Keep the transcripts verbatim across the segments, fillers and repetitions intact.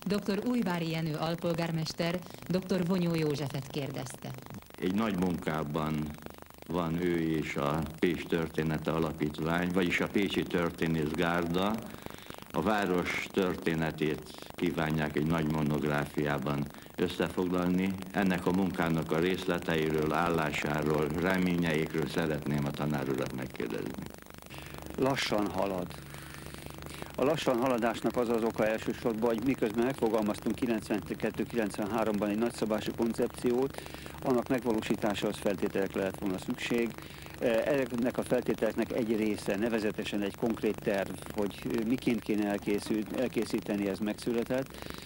dr. Újvári Jenő alpolgármester dr. Vonyó Józsefet kérdezte. Egy nagy munkában van ő és a Pécs Története Alapítvány, vagyis a Pécsi Történész Gárda. A város történetét kívánják egy nagy monográfiában összefoglalni. Ennek a munkának a részleteiről, állásáról, reményeikről szeretném a tanár urat megkérdezni. Lassan halad. A lassan haladásnak az az oka elsősorban, hogy miközben megfogalmaztunk kilencvenkettő kilencvenháromban egy nagyszabású koncepciót, annak megvalósításához feltételekre lehet volna szükség. Ennek a feltételeknek egy része, nevezetesen egy konkrét terv, hogy miként kéne elkészíteni, ez megszületett.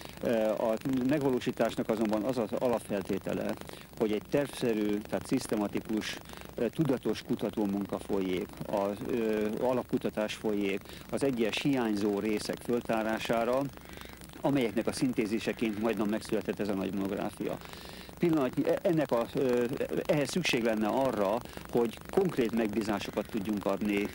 A megvalósításnak azonban az az alapfeltétele, hogy egy tervszerű, tehát szisztematikus, tudatos kutatómunka folyik, az alapkutatás folyik, az egyes hiányzó részek föltárására, amelyeknek a szintéziseként majdnem megszületett ez a nagy monográfia. Pillanatnyi, ennek a, ehhez szükség lenne arra, hogy konkrét megbízásokat tudjunk adni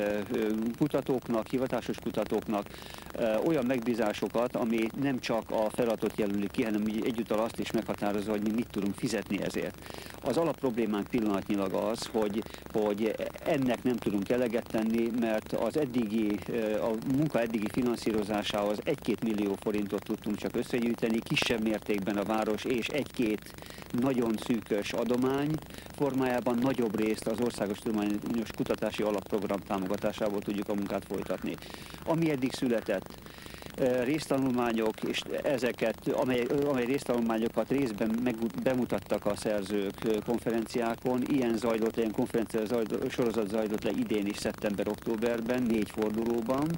kutatóknak, hivatásos kutatóknak, olyan megbízásokat, ami nem csak a feladatot jelöli ki, hanem egyúttal azt is meghatározza, hogy mi mit tudunk fizetni ezért. Az alapproblémánk pillanatnyilag az, hogy, hogy ennek nem tudunk eleget tenni, mert az eddigi, a munka eddigi finanszírozásához egy-két millió forintot tudtunk csak összegyűjteni, kisebb mértékben a város és egy-két nagyon szűkös adomány formájában, nagyobb részt az Országos Tudományos Kutatási Alapprogram támogatásából tudjuk a munkát folytatni. Ami eddig született, résztanulmányok, és ezeket, amely, amely résztanulmányokat részben meg, bemutattak a szerzők konferenciákon, ilyen zajlott le, ilyen konferencia zajlott, sorozat zajlott le idén is szeptember-októberben, négy fordulóban.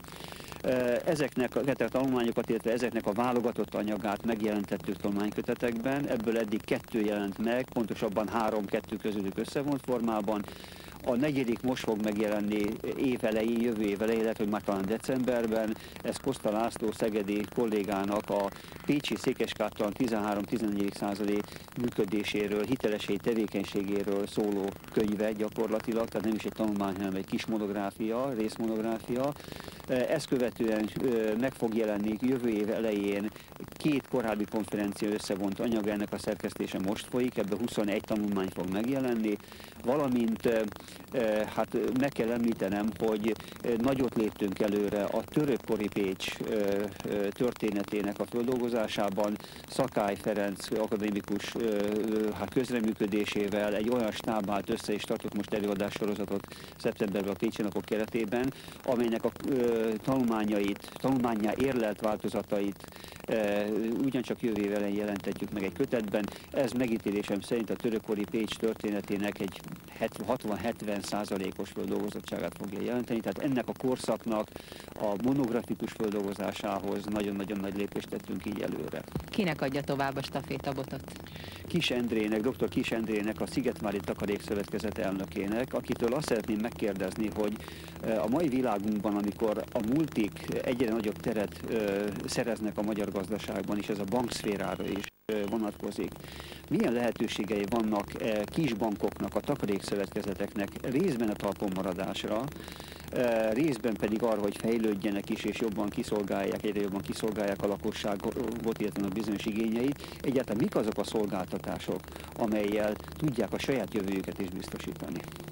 Ezeknek a tanulmányokat, illetve ezeknek a válogatott anyagát megjelentettük tanulmánykötetekben, ebből eddig kettő jelent meg, pontosabban három-kettő közülük összevont formában. A negyedik most fog megjelenni év elején, jövő év elején, lehet, hogy már talán decemberben. Ez Koszta László szegedi kollégának a pécsi székeskátalan tizenhárom-tizennegyedik századi működéséről, hitelességi tevékenységéről szóló könyve gyakorlatilag, tehát nem is egy tanulmány, hanem egy kis monográfia, részmonográfia. Ezt követően meg fog jelenni jövő év elején két korábbi konferencia összevont anyag, ennek a szerkesztése most folyik, ebből huszonegy tanulmány fog megjelenni, valamint hát meg kell említenem, hogy nagyot léptünk előre a törökkori Pécs történetének a földolgozásában. Szakály Ferenc akadémikus hát közreműködésével egy olyan stáb állt össze, és tartok most előadássorozatot szeptemberben a Pécsi Napok keretében, amelynek a tanulmányait, tanulmányá érlelt változatait ugyancsak jövő év elején jelentetjük meg egy kötetben. Ez megítélésem szerint a törökkori Pécs történetének egy hatvan-hetven százalékos földolgozottságát fogja jelenteni, tehát ennek a korszaknak a monografikus földolgozásához nagyon-nagyon nagy lépést tettünk így előre. Kinek adja tovább a stafétabotot? Kis Endrének, dr. Kis Endrének, a Szigetvári Takarékszövetkezet elnökének, akitől azt szeretném megkérdezni, hogy a mai világunkban, amikor a multik egyre nagyobb teret szereznek a magyar gazdaságban, és ez a bankszférára is vonatkozik, milyen lehetőségei vannak kisbankoknak, a takarékszövetkezeteknek részben a talpon maradásra, részben pedig arra, hogy fejlődjenek is, és jobban kiszolgálják, egyre jobban kiszolgálják a lakosságot, illetve a bizonyos igényeit. Egyáltalán mik azok a szolgáltatások, amellyel tudják a saját jövőjüket is biztosítani?